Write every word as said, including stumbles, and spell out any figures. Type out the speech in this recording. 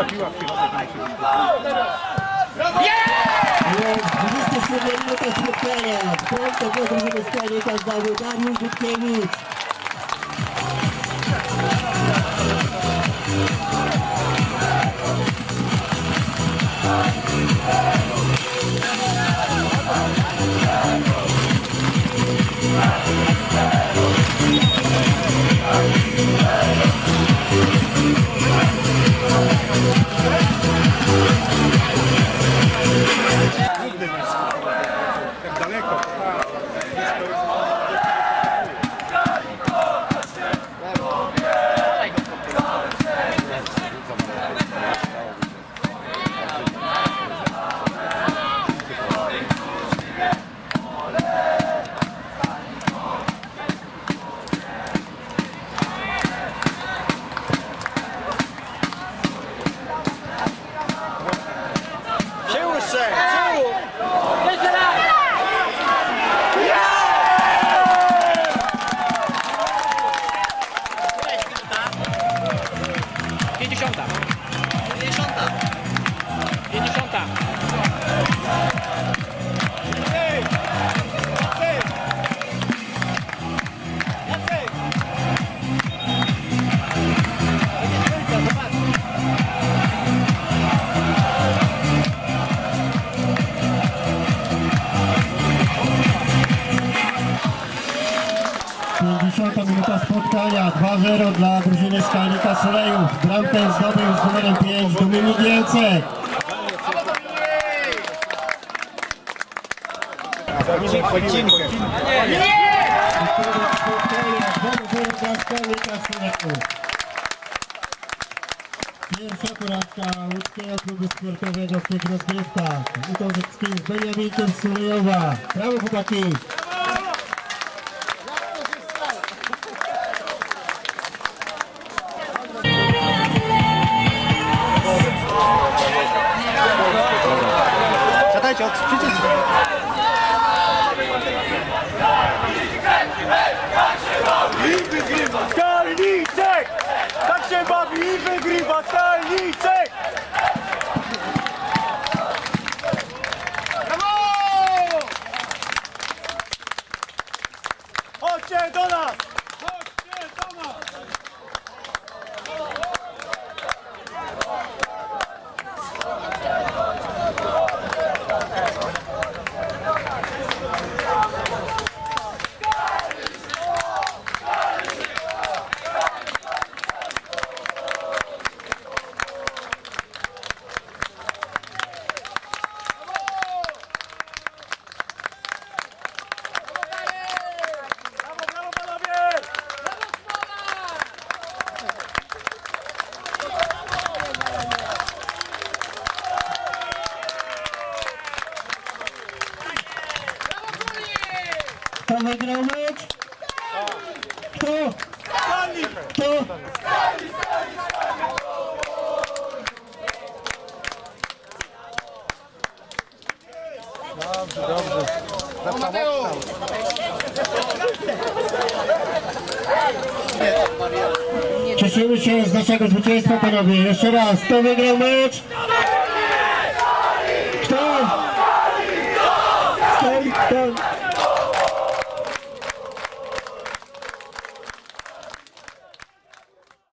ta piła w środek. dwadzieścia siedem minuta spotkania. Bramkę dla drużyny Skarbnika zdał Dariusz Dudkiewicz. Tak daleko. pięćdziesiąta. pięćdziesiąta. pięćdziesiąta. pięćdziesiąta minuta spotkania, dwa zero dla drużyny Skarbnika Solejów. Bramkę zdobył z numerem pięć Dominik Jęcek. Pierwsza porażka łódzkiego klubu sportowego w tych rozgrywkach. Utorzeckim z Beniaminkiem z Sulejowa. Brawo chłopaki! Siadajcie, odczytać. Skarbniczek! Tak się bawi i wygrywa Skarbniczek! Brawo! Chodźcie do nas! Chodźcie do nas! Kto wygrał mecz? Kto? Kto? Dobrze, dobrze. Cieszymy się z naszego zwycięstwa, panowie. Jeszcze raz, kto wygrał mecz?